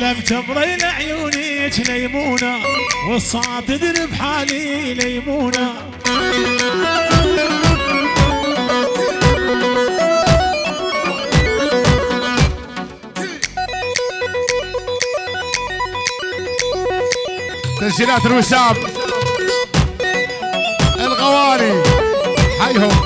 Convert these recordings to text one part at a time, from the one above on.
لم تبضي لعيونيك ليمونه والصاد تدري بحالي ليمونه. تسجيلات الوسام الغوالي حيهم.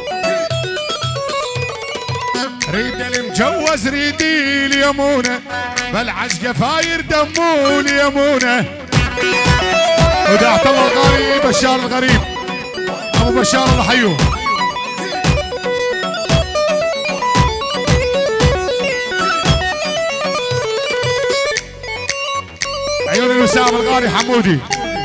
ريد المجوز ريدي اليمونه بالعشقه فاير دمو اليمونه. ودعت الله الغريب بشار الغريب ابو بشار الله حيوه. عيون الوسام الغالي حمودي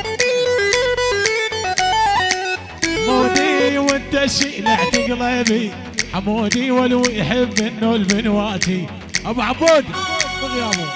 حمودي وانت شيلع قلبي حمودي ولو يحب انه البنواتي ابو عبود بغيابه.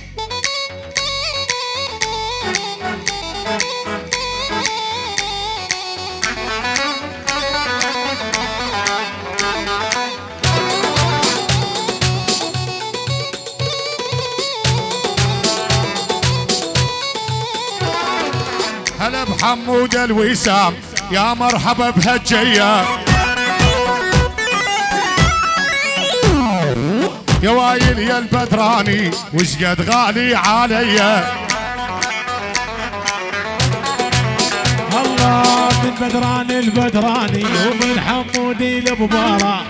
هلا بحمود الوسام يا مرحبا بهالجيه. يا وايل يا البدراني وش قد غالي عليا. الله من بدراني البدراني ومن حمودي الببارة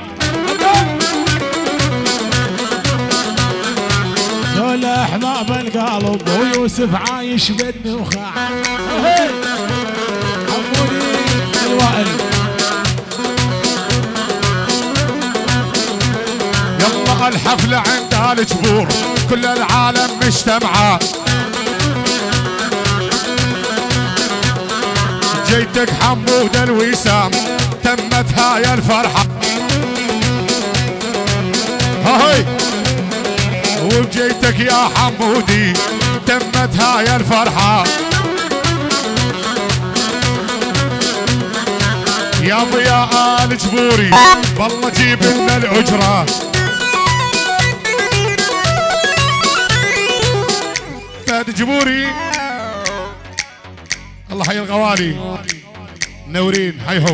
دول احباب القلب ويوسف عايش بالنخاع. حمودي الوائل يلا الحفلة عند الجبور كل العالم مجتمعة. جيتك حمود الوسام تمت هاي الفرحة. هاي وبجيتك يا حمودي تمت هاي الفرحة. يا ضياء الجبوري والله جيب لنا الأجرة. فهد جبوري الله حي الغوالي منورين حيهم.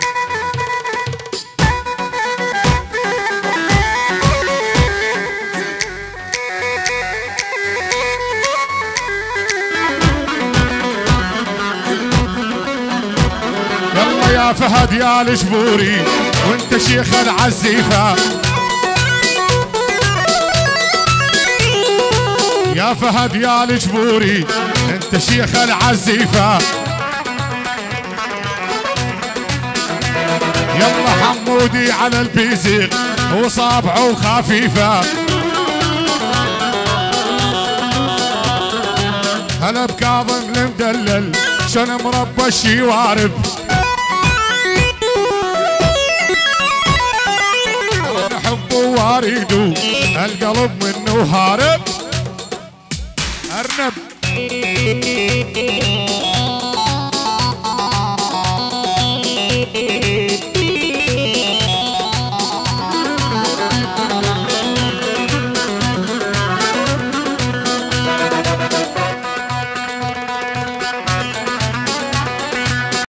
يلا يا فهد يا الجبوري وانت شيخ العزيفه. يا فهد يا الجبوري انت شيخ العزيفه. يلا حمودي على البيزيق وصابعه خفيفه. هلا بكاظم المدلل شن مربى الشوارب. نحبه واريده القلب منه هارب. أرنب